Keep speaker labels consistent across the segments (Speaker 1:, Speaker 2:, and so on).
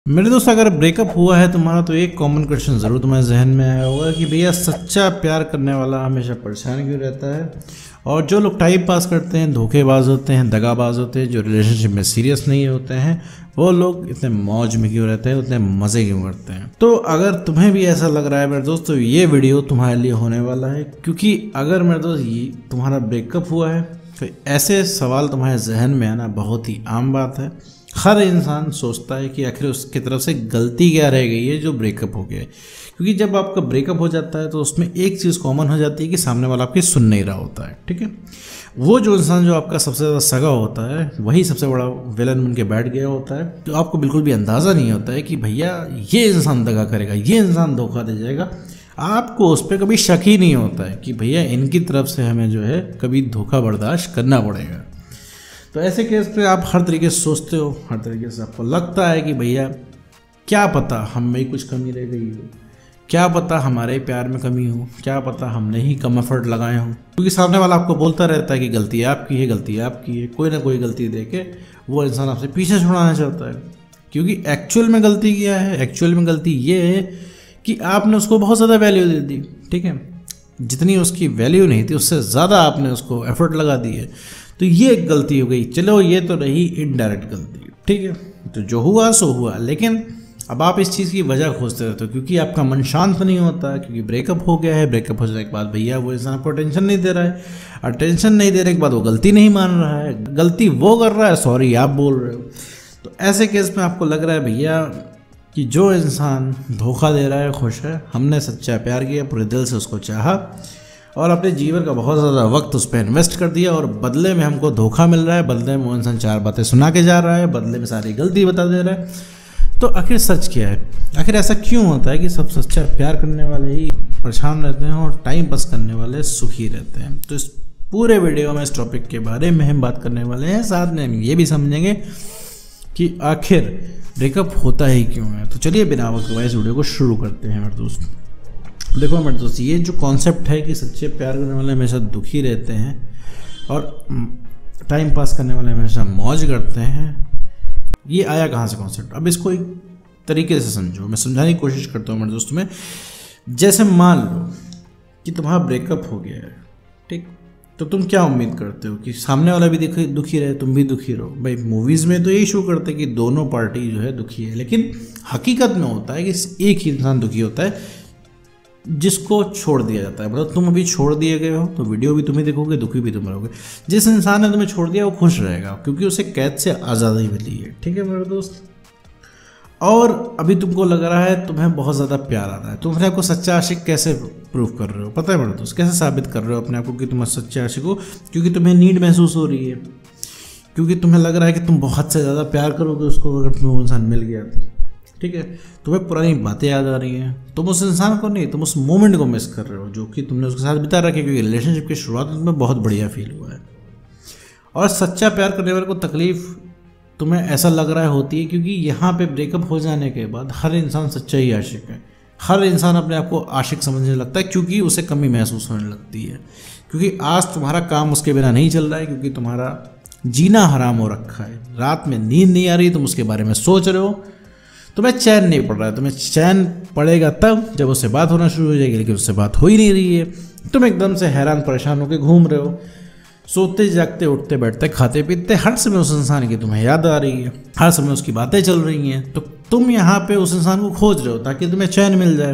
Speaker 1: मेरे दोस्त, अगर ब्रेकअप हुआ है तुम्हारा तो एक कॉमन क्वेश्चन ज़रूर तुम्हारे जहन में आया होगा कि भैया सच्चा प्यार करने वाला हमेशा परेशान क्यों रहता है, और जो लोग टाइम पास करते हैं, धोखेबाज होते हैं, दगाबाज होते हैं, जो रिलेशनशिप में सीरियस नहीं होते हैं, वो लोग इतने मौज में क्यों रहते हैं, उतने मज़े क्यों करते हैं। तो अगर तुम्हें भी ऐसा लग रहा है मेरे दोस्त, तो ये वीडियो तुम्हारे लिए होने वाला है। क्योंकि अगर मेरे दोस्त ये तुम्हारा ब्रेकअप हुआ है तो ऐसे सवाल तुम्हारे जहन में आना बहुत ही आम बात है। हर इंसान सोचता है कि आखिर उसकी तरफ से गलती क्या रह गई है जो ब्रेकअप हो गया है। क्योंकि जब आपका ब्रेकअप हो जाता है तो उसमें एक चीज़ कॉमन हो जाती है कि सामने वाला आपकी सुन नहीं रहा होता है। ठीक है, वो जो इंसान जो आपका सबसे ज़्यादा सगा होता है वही सबसे बड़ा विलन बन के बैठ गया होता है। तो आपको बिल्कुल भी अंदाज़ा नहीं होता है कि भैया ये इंसान दगा करेगा, ये इंसान धोखा दे जाएगा। आपको उस पर कभी शक ही नहीं होता है कि भैया इनकी तरफ से हमें जो है कभी धोखा बर्दाश्त करना पड़ेगा। तो ऐसे केस पे आप हर तरीके से सोचते हो, हर तरीके से आपको लगता है कि भैया क्या पता हम में ही कुछ कमी रह गई हो, क्या पता हमारे प्यार में कमी हो, क्या पता हमने ही कम एफर्ट लगाए हों। क्योंकि सामने वाला आपको बोलता रहता है कि गलती आपकी है, गलती आपकी है, कोई ना कोई गलती दे के वो इंसान आपसे पीछे छुड़ाना चाहता है। क्योंकि एक्चुअल में गलती क्या है? एक्चुअल में गलती ये है कि आपने उसको बहुत ज़्यादा वैल्यू दे दी। ठीक है, जितनी उसकी वैल्यू नहीं थी उससे ज़्यादा आपने उसको एफर्ट लगा दी है। तो ये एक गलती हो गई। चलो, ये तो रही इनडायरेक्ट गलती। ठीक है, तो जो हुआ सो हुआ। लेकिन अब आप इस चीज़ की वजह खोजते रहते हो क्योंकि आपका मन शांत नहीं होता, क्योंकि ब्रेकअप हो गया है। ब्रेकअप हो जाने के बाद भैया वो इंसान आपको अटेंशन नहीं दे रहा है, अटेंशन नहीं देने के बाद वो गलती नहीं मान रहा है, गलती वो कर रहा है, सॉरी आप बोल रहे हो। तो ऐसे केस में आपको लग रहा है भैया कि जो इंसान धोखा दे रहा है खुश है, हमने सच्चा प्यार किया, पूरे दिल से उसको चाहा और अपने जीवन का बहुत ज़्यादा वक्त उस पर इन्वेस्ट कर दिया, और बदले में हमको धोखा मिल रहा है, बदले में वो इंसान चार बातें सुना के जा रहा है, बदले में सारी गलती बता दे रहा है। तो आखिर सच क्या है? आखिर ऐसा क्यों होता है कि सब सच्चा प्यार करने वाले ही परेशान रहते हैं और टाइम पास करने वाले सुखी रहते हैं? तो इस पूरे वीडियो में इस टॉपिक के बारे में हम बात करने वाले हैं। साथ में हम ये भी समझेंगे कि आखिर ब्रेकअप होता ही क्यों है। तो चलिए बिना वक्त गवाए इस वीडियो को शुरू करते हैं मेरे दोस्त। देखो मेरे दोस्त, ये जो कॉन्सेप्ट है कि सच्चे प्यार करने वाले हमेशा दुखी रहते हैं और टाइम पास करने वाले हमेशा मौज करते हैं, ये आया कहाँ से कॉन्सेप्ट? अब इसको एक तरीके से समझो, मैं समझाने की कोशिश करता हूँ मेरे दोस्त में। जैसे मान लो कि तुम्हारा ब्रेकअप हो गया है, ठीक, तो तुम क्या उम्मीद करते हो कि सामने वाला भी दुखी रहे, तुम भी दुखी रहो? भाई मूवीज़ में तो यही शो करते हैं कि दोनों पार्टी जो है दुखी है, लेकिन हकीकत में होता है कि एक ही इंसान दुखी होता है जिसको छोड़ दिया जाता है। मतलब तुम अभी छोड़ दिए गए हो तो वीडियो भी तुम्हें देखोगे, दुखी भी तुम रहोगे। जिस इंसान ने तुम्हें छोड़ दिया वो खुश रहेगा क्योंकि उसे कैद से आज़ादी मिली है। ठीक है मेरे दोस्त, और अभी तुमको लग रहा है तुम्हें बहुत ज़्यादा प्यार आ रहा है। तुम अपने आप को सच्चा आशिक कैसे प्रूव कर रहे हो? पता है मेरे दोस्त, कैसे साबित कर रहे हो अपने आप को कि तुम सच्चे आशिक हो? क्योंकि तुम्हें नीड महसूस हो रही है, क्योंकि तुम्हें लग रहा है कि तुम बहुत से ज़्यादा प्यार करोगे उसको अगर तुम्हें वो इंसान मिल गया तो। ठीक है, तुम्हें पुरानी बातें याद आ रही हैं, तुम उस इंसान को नहीं, तुम उस मोमेंट को मिस कर रहे हो जो कि तुमने उसके साथ बिता रखी, क्योंकि रिलेशनशिप की शुरुआत में तुम्हें बहुत बढ़िया फील हुआ है। और सच्चा प्यार करने वाले को तकलीफ तुम्हें ऐसा लग रहा है होती है क्योंकि यहाँ पे ब्रेकअप हो जाने के बाद हर इंसान सच्चा ही आशिक है। हर इंसान अपने आप को आशिक समझने लगता है क्योंकि उसे कमी महसूस होने लगती है, क्योंकि आज तुम्हारा काम उसके बिना नहीं चल रहा है, क्योंकि तुम्हारा जीना हराम हो रखा है। रात में नींद नहीं आ रही, तुम उसके बारे में सोच रहे हो, तुम्हें चैन नहीं पड़ रहा है। तुम्हें चैन पड़ेगा तब जब उससे बात होना शुरू हो जाएगी, लेकिन उससे बात हो ही नहीं रही है। तुम एकदम से हैरान परेशान होकर घूम रहे हो, सोते जागते उठते बैठते खाते पीते हर समय उस इंसान की तुम्हें याद आ रही है, हर समय उसकी बातें चल रही हैं। तो तुम यहाँ पे उस इंसान को खोज रहे हो ताकि तुम्हें चैन मिल जाए।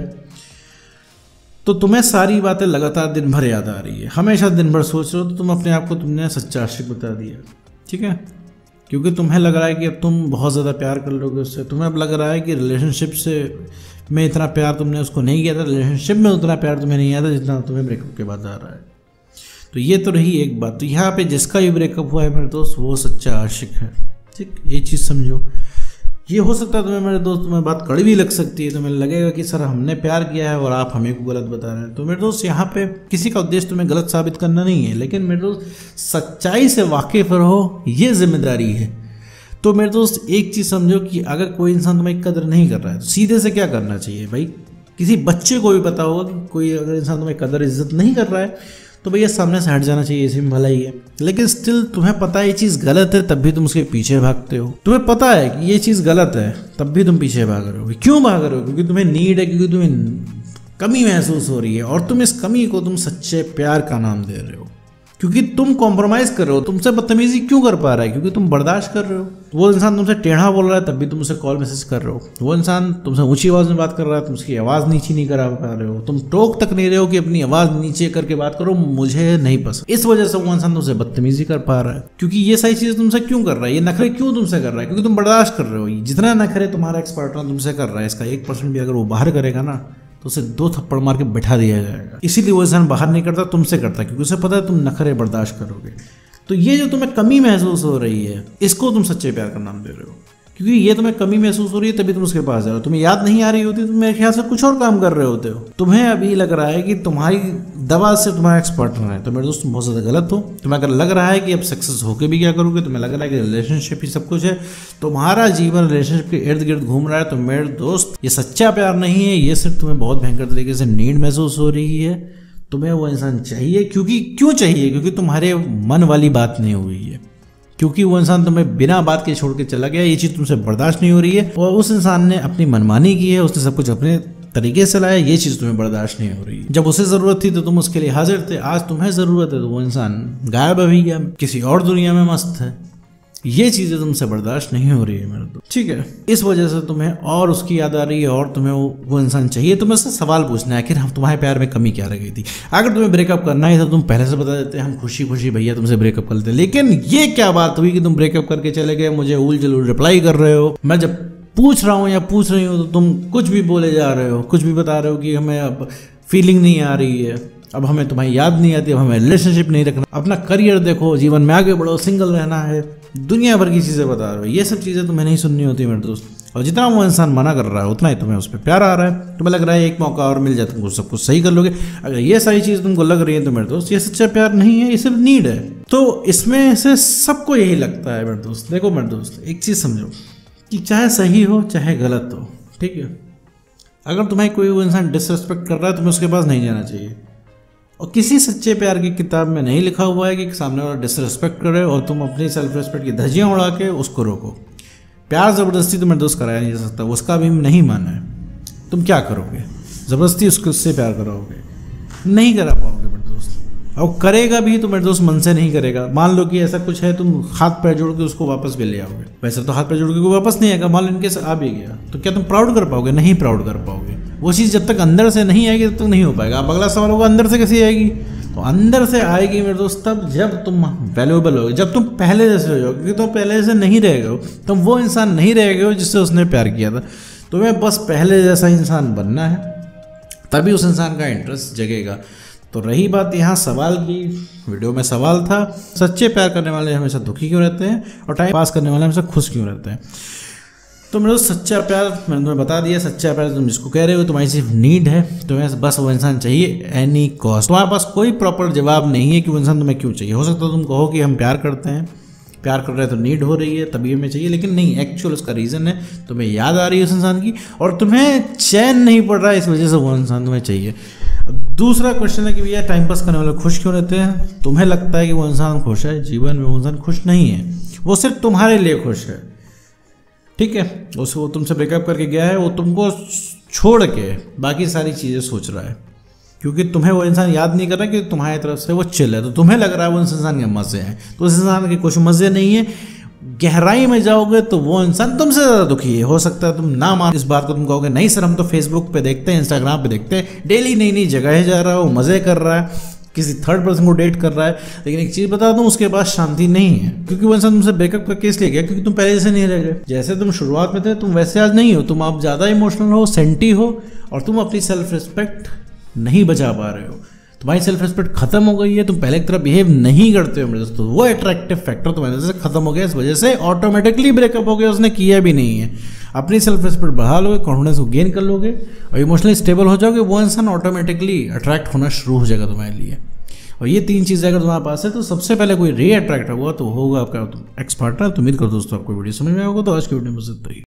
Speaker 1: तो तुम्हें सारी बातें लगातार दिन भर याद आ रही है, हमेशा दिन भर सोच रहे हो, तो तुम अपने आप को तुमने सच्चा आशिक बता दिया। ठीक है, क्योंकि तुम्हें लग रहा है कि अब तुम बहुत ज़्यादा प्यार कर लोगे उससे। तुम्हें अब लग रहा है कि रिलेशनशिप से में इतना प्यार तुमने उसको नहीं किया था, रिलेशनशिप में उतना प्यार तुम्हें नहीं आया था जितना तुम्हें ब्रेकअप के बाद आ रहा है। तो ये तो रही एक बात। तो यहाँ पे जिसका भी ब्रेकअप हुआ है मेरे दोस्त, वो सच्चा आशिक है। ठीक, ये चीज़ समझो। ये हो सकता है तुम्हें मेरे दोस्त, तुम्हें बात कड़वी लग सकती है, तुम्हें लगेगा कि सर हमने प्यार किया है और आप हमें को गलत बता रहे हैं। तो मेरे दोस्त, यहाँ पे किसी का उद्देश्य तुम्हें गलत साबित करना नहीं है, लेकिन मेरे दोस्त सच्चाई से वाकिफ रहो, ये जिम्मेदारी है। तो मेरे दोस्त एक चीज़ समझो कि अगर कोई इंसान तुम्हें कदर नहीं कर रहा है तो सीधे से क्या करना चाहिए? भाई किसी बच्चे को भी पता होगा कि कोई अगर इंसान तुम्हें कदर इज्जत नहीं कर रहा है तो भैया सामने से हट जाना चाहिए, इसी में भला ही है। लेकिन स्टिल तुम्हें पता है ये चीज़ गलत है, तब भी तुम उसके पीछे भागते हो। तुम्हें पता है कि ये चीज़ गलत है, तब भी तुम पीछे भाग रहे हो। क्यों भाग रहे हो? क्योंकि तुम्हें नीड है, क्योंकि तुम्हें कमी महसूस हो रही है, और तुम इस कमी को तुम सच्चे प्यार का नाम दे रहे हो। क्योंकि तुम कॉम्प्रोमाइज़ कर रहे हो। तुमसे बदतमीजी क्यों कर पा रहा है? क्योंकि तुम बर्दाश्त कर रहे हो। वो इंसान तुमसे टेढ़ा बोल रहा है, तब भी तुम उसे कॉल मैसेज कर रहे हो। वो इंसान तुमसे ऊंची आवाज़ में बात कर रहा है, तुम उसकी आवाज़ नीचे नहीं करा पा रहे हो। तुम टोक तक नहीं रहे हो कि अपनी आवाज़ नीचे करके बात करो, मुझे नहीं पसंद। इस वजह से वो इंसान तुमसे बदतमीजी कर पा रहा है। क्योंकि ये सारी चीज़ें तुमसे क्यों कर रहा है? ये नखरे क्यों तुमसे कर रहा है? क्योंकि तुम बर्दाश्त कर रहे हो। जितना नखरे तुम्हारा एक्स पार्टनर तुमसे कर रहा है, इसका 1% भी अगर वो बाहर करेगा ना, तो उसे 2 थप्पड़ मार के बैठा दिया जाएगा। इसीलिए वो इंसान बाहर नहीं करता, तुमसे करता, क्योंकि उसे पता है तुम नखरे बर्दाश्त करोगे। तो ये जो तुम्हें कमी महसूस हो रही है, इसको तुम सच्चे प्यार का नाम दे रहे हो। क्योंकि ये तुम्हें कमी महसूस हो रही है, तभी तुम उसके पास जा रहे हो। तुम्हें याद नहीं आ रही होती, तुम मेरे ख्याल से कुछ और काम कर रहे होते हो। तुम्हें अभी लग रहा है कि तुम्हारी दवा से तुम्हारा एक्स पार्टनर है, तो मेरे दोस्त तुम बहुत ज़्यादा गलत हो। तुम्हें अगर लग रहा है कि अब सक्सेस होके भी क्या करोगे, तुम्हें लग रहा है कि रिलेशनशिप ही सब कुछ है, तुम्हारा जीवन रिलेशनशिप के इर्द गिर्द घूम रहा है, तो मेरे दोस्त ये सच्चा प्यार नहीं है। ये सिर्फ तुम्हें बहुत भयंकर तरीके से नीड महसूस हो रही है। तुम्हें वो इंसान चाहिए। क्योंकि क्यों चाहिए? क्योंकि तुम्हारे मन वाली बात नहीं हुई है। क्योंकि वो इंसान तुम्हें बिना बात के छोड़ के चला गया, ये चीज़ तुमसे बर्दाश्त नहीं हो रही है। और उस इंसान ने अपनी मनमानी की है, उसने सब कुछ अपने तरीके से लाया, ये चीज़ तुम्हें बर्दाश्त नहीं हो रही है। जब उसे ज़रूरत थी तो तुम उसके लिए हाजिर थे, आज तुम्हें ज़रूरत है तो वो इंसान गायब है भैया, किसी और दुनिया में मस्त है। ये चीज़ें तुमसे बर्दाश्त नहीं हो रही है मेरे दोस्त, ठीक है। इस वजह से तुम्हें और उसकी याद आ रही है, और तुम्हें वो इंसान चाहिए। तुम्हें उससे सवाल पूछना है, आखिर हम तुम्हारे प्यार में कमी क्या रह गई थी? अगर तुम्हें ब्रेकअप करना है तो तुम पहले से बता देते, हम खुशी खुशी भैया तुमसे ब्रेकअप कर लेते। लेकिन ये क्या बात हुई कि तुम ब्रेकअप करके चले गए, मुझे उल जलूल रिप्लाई कर रहे हो। मैं जब पूछ रहा हूँ या पूछ रही हूँ तो तुम कुछ भी बोले जा रहे हो, कुछ भी बता रहे हो कि हमें अब फीलिंग नहीं आ रही है, अब हमें तुम्हारी याद नहीं आती, अब हमें रिलेशनशिप नहीं रखना, अपना करियर देखो, जीवन में आगे बढ़ो, सिंगल रहना है, दुनिया भर की चीज़ें बता रहे हो। ये सब चीज़ें तुम्हें नहीं सुननी होती मेरे दोस्त। और जितना वो इंसान मना कर रहा है, उतना ही तुम्हें उस पर प्यार आ रहा है। तुम्हें लग रहा है एक मौका और मिल जाए, तुमको सब कुछ सही कर लोगे। अगर ये सारी चीज़ तुमको लग रही है तो मेरे दोस्त, ये सच्चा प्यार नहीं है, ये सिर्फ नीड है। तो इसमें से सबको यही लगता है मेरे दोस्त। देखो मेरे दोस्त, एक चीज़ समझो कि चाहे सही हो चाहे गलत हो, ठीक है, अगर तुम्हें कोई वो इंसान डिसरिस्पेक्ट कर रहा है, तुम्हें उसके पास नहीं जाना चाहिए। और किसी सच्चे प्यार की किताब में नहीं लिखा हुआ है कि सामने वाला डिसरिस्पेक्ट करे और तुम अपनी सेल्फ रिस्पेक्ट की धज्जियाँ उड़ा के उसको रोको। प्यार ज़बरदस्ती तो मेरे दोस्त कराया नहीं जा सकता, उसका भी नहीं माना है। तुम क्या करोगे? ज़बरदस्ती उससे प्यार कराओगे? नहीं करा पाओगे मेरे दोस्त। और करेगा भी तो मेरे दोस्त मन से नहीं करेगा। मान लो कि ऐसा कुछ है, तुम हाथ पैर जोड़ के उसको वापस भी ले आओगे। वैसे तो हाथ पैर जोड़ के कोई वापस नहीं आएगा। मान लो इनके आ भी गया तो क्या तुम प्राउड कर पाओगे? नहीं प्राउड कर पाओगे। वो चीज़ जब तक अंदर से नहीं आएगी तब तक नहीं हो पाएगा। अब अगला सवाल होगा अंदर से कैसे आएगी? तो अंदर से आएगी मेरे दोस्त तब जब तुम वैल्यूएबल होगे, जब तुम पहले जैसे हो जाओगे। क्योंकि तुम पहले जैसे नहीं रहेगे, तुम वो इंसान नहीं रहेगे जिससे उसने प्यार किया था। तुम्हें बस पहले जैसा इंसान बनना है, तभी उस इंसान का इंटरेस्ट जगेगा। तो रही बात यहाँ सवाल की, वीडियो में सवाल था, सच्चे प्यार करने वाले हमेशा दुखी क्यों रहते हैं और टाइम पास करने वाले हमेशा खुश क्यों रहते हैं? तो मेरे दोस्त, सच्चा प्यार मैंने तुम्हें बता दिया। सच्चा प्यार तुम जिसको कह रहे हो, तुम्हारी सिर्फ नीड है, तुम्हें बस वो इंसान चाहिए एनी कॉस्ट। तुम्हारे पास कोई प्रॉपर जवाब नहीं है कि वो इंसान तुम्हें क्यों चाहिए। हो सकता है तुम कहो कि हम प्यार करते हैं, प्यार कर रहे हैं तो नीड हो रही है तभी हमें चाहिए, लेकिन नहीं, एक्चुअल उसका रीज़न है तुम्हें याद आ रही है उस इंसान की और तुम्हें चैन नहीं पड़ रहा है, इस वजह से वो इंसान तुम्हें चाहिए। दूसरा क्वेश्चन है कि भैया टाइम पास करने वाले खुश क्यों रहते हैं? तुम्हें लगता है कि वो इंसान खुश है, जीवन में वो इंसान खुश नहीं है, वो सिर्फ तुम्हारे लिए खुश है, ठीक है। वो तुमसे ब्रेकअप करके गया है, वो तुमको छोड़ के बाकी सारी चीज़ें सोच रहा है, क्योंकि तुम्हें वो इंसान याद नहीं कर रहा कि तुम्हारी तरफ से वो चिल है। तो तुम्हें लग रहा है वो इंसान के मज़े हैं, तो उस इंसान के कुछ मज़े नहीं है। गहराई में जाओगे तो वो इंसान तुमसे ज़्यादा दुखी है। हो सकता है तुम ना मान इस बात को, तुम कहोगे नहीं सर हम तो फेसबुक पे देखते हैं, इंस्टाग्राम पे देखते हैं, डेली नई नई जगह जा रहा है, वो मज़े कर रहा है, किसी थर्ड पर्सन को डेट कर रहा है। लेकिन एक चीज़ बता दूं, उसके पास शांति नहीं है, क्योंकि वो इंसान तुमसे ब्रेकअप करके इसलिए गया क्योंकि तुम पहले जैसे नहीं रह गए। जैसे तुम शुरुआत में थे तुम वैसे आज नहीं हो। तुम आप ज़्यादा इमोशनल हो, सेंटी हो, और तुम अपनी सेल्फ रिस्पेक्ट नहीं बचा पा रहे हो। तुम्हारी सेल्फ रिस्पेक्ट खत्म हो गई है, तुम पहले की तरह बिहेव नहीं करते हो मेरे दोस्तों। वो अट्रैक्टिव फैक्टर तुम्हारे से खत्म हो गया, इस वजह से ऑटोमेटिकली ब्रेकअप हो गया। उसने किया भी नहीं है। अपनी सेल्फ रिस्पेक्ट बढ़ा लोगे, कॉन्फिडेंस को गेन कर लोगे और इमोशनली स्टेबल हो जाओगे, वो इंसान ऑटोमेटिकली अट्रैक्ट होना शुरू हो जाएगा तुम्हारे लिए। और ये 3 चीज़ें अगर तुम्हारे पास है तो सबसे पहले कोई री अट्रैक्ट होगा तो होगा आपका एक्स पार्टनर। तो उम्मीद करो दोस्तों आपको वीडियो समझ में आएगा। तो आज की वीडियो में बस इतना ही।